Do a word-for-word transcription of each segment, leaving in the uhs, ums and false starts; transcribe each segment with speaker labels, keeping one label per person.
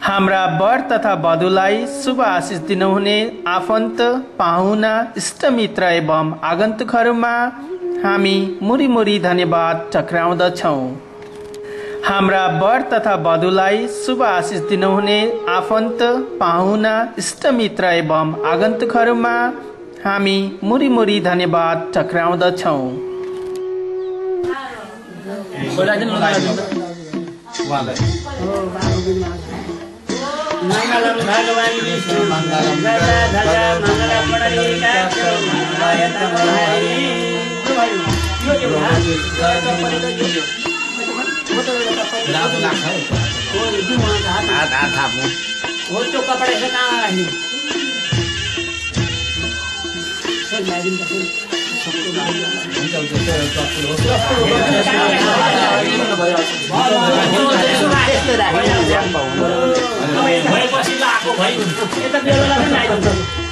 Speaker 1: हाम्रा वर तथा वधुलाई शुभ आशिष दिनुहुने आफन्त, पाहुना, इष्टमित्र एवं आगन्तुकहरूमा हामी मुरी मुरी धन्यवाद टक्राउँदछौँ। हाम्रा वर तथा वधुलाई शुभ आशिष दिनुहुने आफन्त, पाहुना, इष्टमित्र एवं आगन्तुकहरूमा हामी मुरी मुरी धन्यवाद टक्राउँदछौँ।
Speaker 2: मंगलम भगवान विष्णु गदा धजा मंगलम मणिकाक्षो मंगलायतमहरि यो यो हाथ हाथ थाप्नु हो त्यो कपडा चाहिँ कहाँ राख्नु सर लागिन त हुन्छ हुन्छ भएपछि लाको भाइ यता बेला पनि आइदिन्छ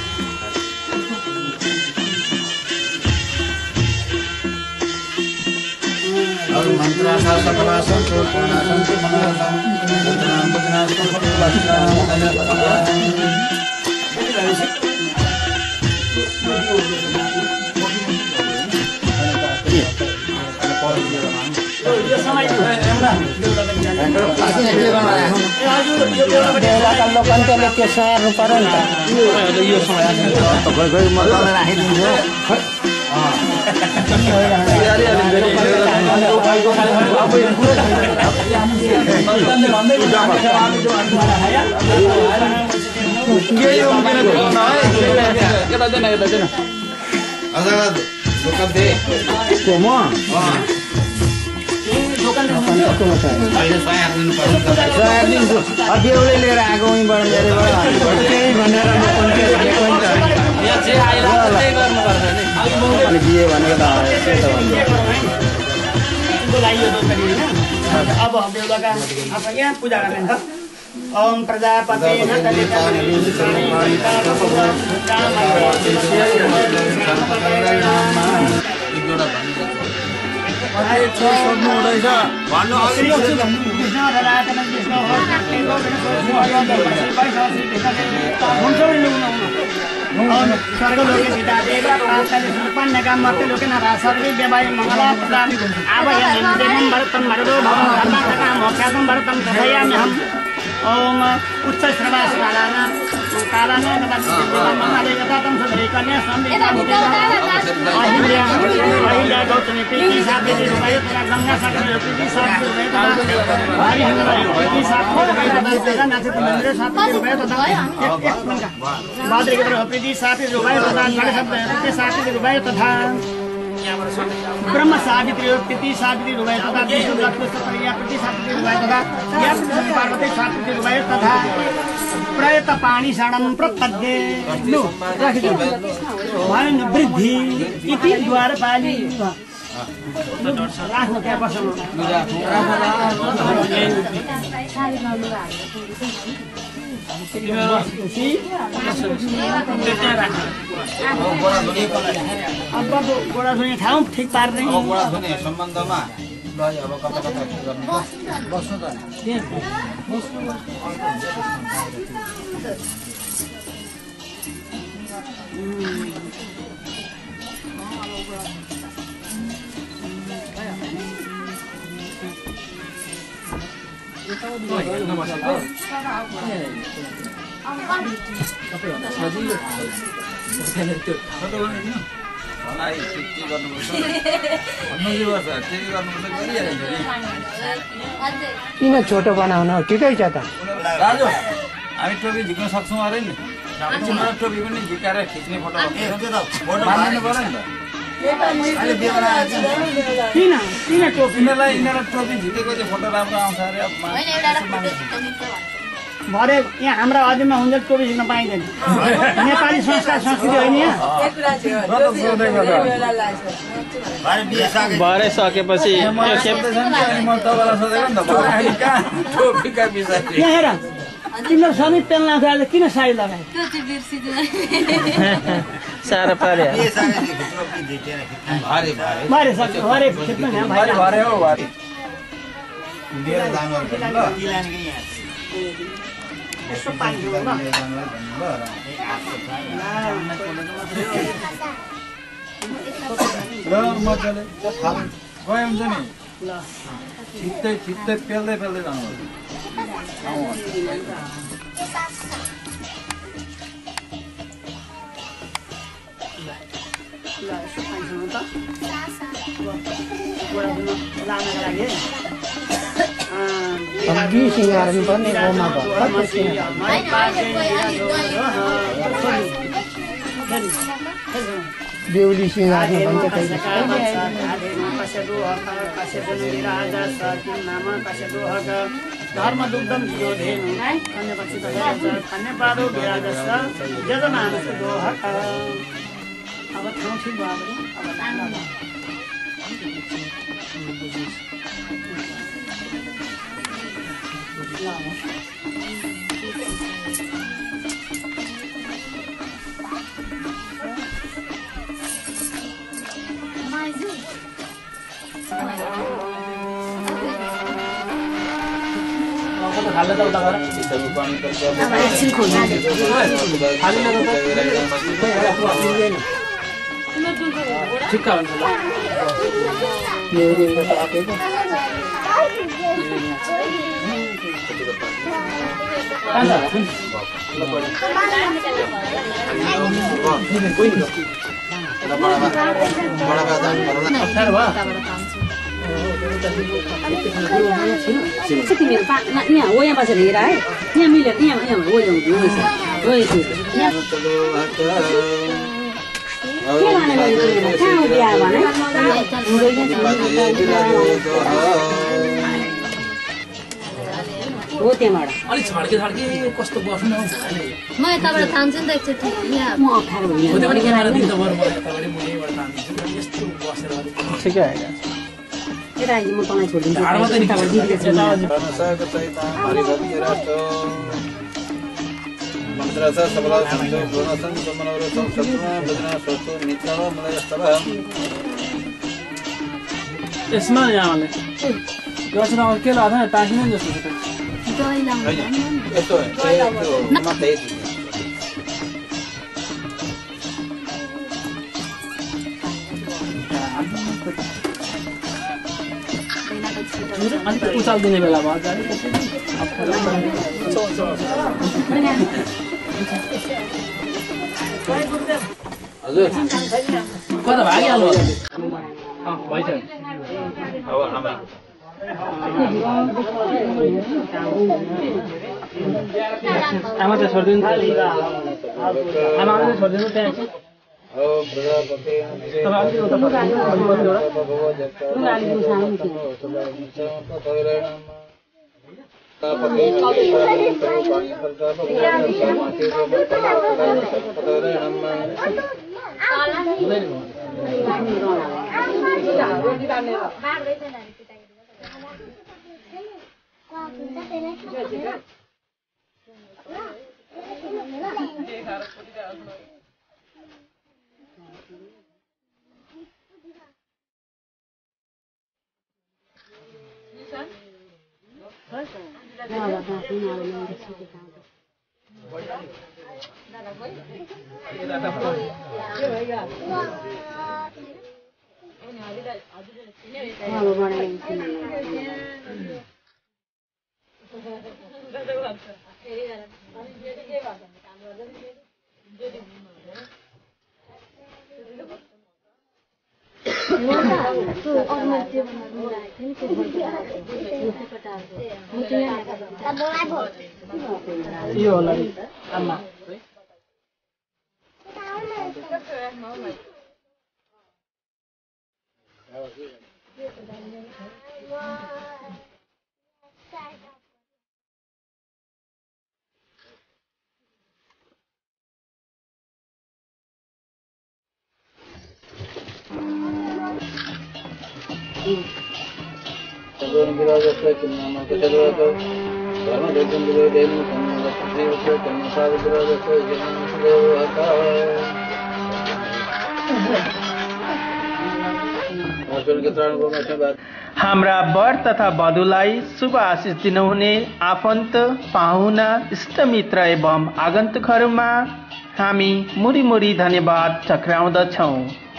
Speaker 3: अरु मन्त्र शासकला संकल्पना संकल्पना मंगलम
Speaker 2: यो समय
Speaker 4: लोकन्त्यले त्यो स्याहार्नु पर्यो नि त यो समय मजाले राखिदिन्छ बेहुलै लिएर आएको उहीँबाट मेरोबाट केही भनेर दिए भनेको
Speaker 2: अब बेहुलाका अब यहाँ पूजा गर्ने ओम प्रजापते स्वर्ग लोके सीता देवा पन्नका मर्त्य लोके नरा सर्वे व्यवहार मंगला प्रदान आभयं देवं भरतं मरुदो भवं धर्मात्मकं मोक्षार्थं भरतं तथयामि हम ओम उच्च श्रवास कालाना कालाना नमस्ते यथातम सदरे कन्या स्वामी अहिल्या अहिल्या गौतमी प्रीति साध्य रुपये तथा गंगा सागर प्रीति साध्य रुपये तथा हरि हरि प्रीति साध्य रुपये तथा नाचित मंदिर साध्य रुपये तथा एक एक मंगा बादरी के तरह प्रीति साध्य रुपये तथा गणेश शब्द प्रीति साध्य रुपये तथा ब्रह्म सावित्री प्रीति सावित्री रुपये तथा विष्णु लक्ष्मी सप्रिया प्रीति सावित्री रुपये तथा या पार्वती सावित्री रुपये तथा प्रयत पाणी शरणं प्रपद्ये नु राखिदिनु वृद्धि इति द्वारपाली राख्नु त्यहाँ बस्नु अब गोडा धुने ठाउँ ठिक पार्ने
Speaker 3: गोडा धुने सम्बन्धमा ल अब कता कता के गर्नु बस्नु त
Speaker 4: किन छोटो बनाउनु ठिकै छ त
Speaker 3: दाजु हामी टोपी झिक्न सक्छौँ अरे नि टोपी पनि झिकाएर खिच्ने फोटो बाँध्नु पर्यो नि त
Speaker 2: किन किन टोपी
Speaker 3: यिनीहरूलाई यिनीहरू टोपी झिकेको चाहिँ फोटो राम्रो आउँछ अरे
Speaker 2: भरे यहाँ हाम्रा अध्ययनमा हुन्छ टोपी झिक्न पाइँदैन नेपाली संस्कार संस्कृति होइन
Speaker 1: भरे सकेपछि
Speaker 2: यहाँ हेर तिम्रो सबै पेल्न आज किन साडी लगाए
Speaker 1: साह्रो पर्यो
Speaker 2: भरे सक्छ भरे खेप्नु यसो पानी खाउँ ल
Speaker 3: ल मजाले गए हुन्छ नि ल छिट्टै छिट्टै पेल्दै पेल्दै जानुपर्छ
Speaker 2: ल यसो पानी खाउँ त लानको लागि
Speaker 4: सब्जी सिँगार्नु पर्ने गाउँमा बेहुली सिँगार्नु भन्छ
Speaker 2: धर्म दुग्धम जो धेनु अन्यपछि खानेपारो विराजस् यजमानस्य दोहक अब ठाउँ ठिक भयो भने अब
Speaker 1: खाल्दा त उता गर
Speaker 4: एकछिन खोल्नु
Speaker 1: ठिक हुन्छ ल
Speaker 4: यो रेलमा त आएको
Speaker 5: तिमीहरू यहाँ हो यहाँ बसेर हेर है यहाँ मिलेर यहाँ यहाँ हो जाउँछु हो यसो के भनेर कहाँ हो बिहा भने हो त्यहाँबाट
Speaker 1: अलिक छड्के छड्के कस्तो बस्नु
Speaker 6: म यताबाट तान्छु नि त एकचोटि यहाँ
Speaker 5: म अप्ठ्यारो हुने
Speaker 1: यस्तो बसेर ठिकै आइरहेको
Speaker 5: यता आइज म तँलाई छोडिदिन्छु यताबाट दिदीले
Speaker 1: यसमा यहाँले गर्छन् अब के लाग्दैन टाँसिनु नि जस्तो छ
Speaker 6: दही लाउनु
Speaker 1: अलिक उचाल दिने बेला भयो हजुर कता भागिहाल्नु भइसक्यो आमा चाहिँ छोडिदिनु आमा चाहिँ छोडिदिनु त्यहाँ यो होला आमा
Speaker 4: हाम्रा वर तथा वधुलाई शुभ आशिष दिनुहुने आफन्त पाहुना इष्टमित्र एवं आगन्तुकहरूमा हामी मुरी मुरी धन्यवाद टक्राउँदछौँ।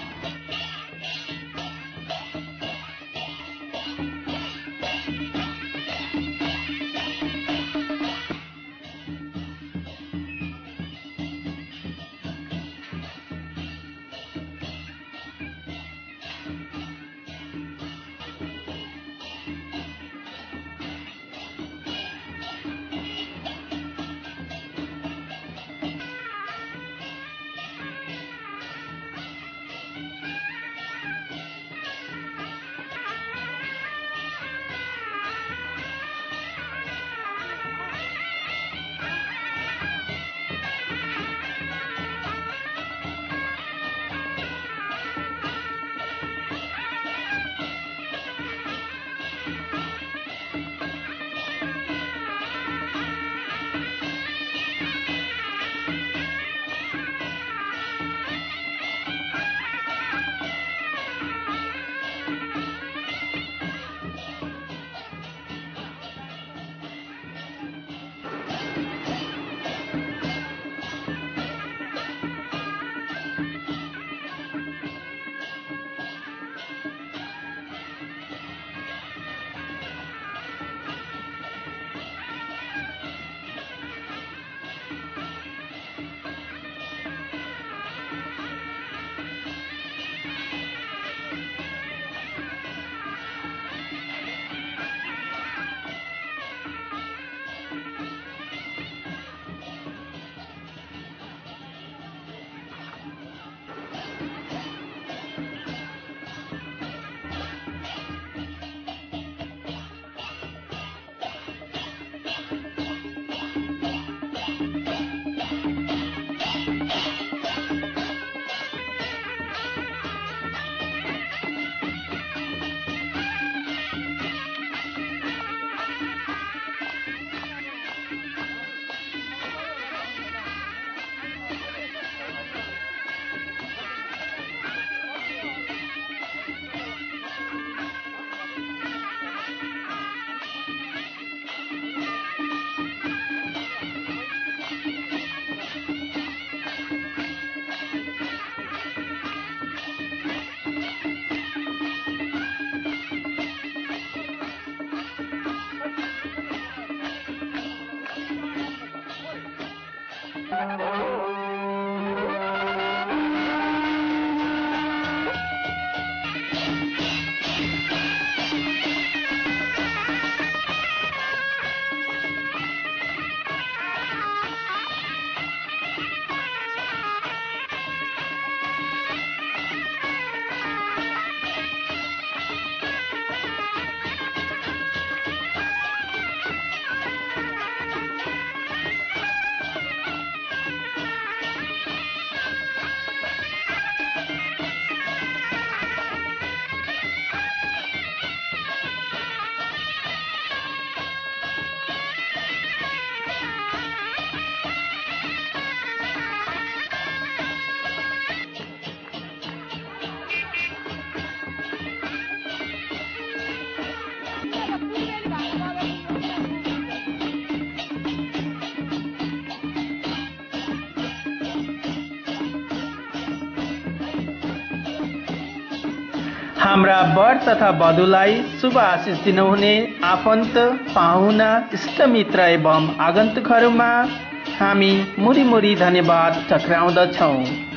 Speaker 4: हाम्रा वर तथा वधुलाई शुभ आशिष दिनुहुने आफन्त पाहुना इष्टमित्र एवं आगन्तुकहरूमा हामी मुरी मुरी धन्यवाद टक्राउँदछौँ।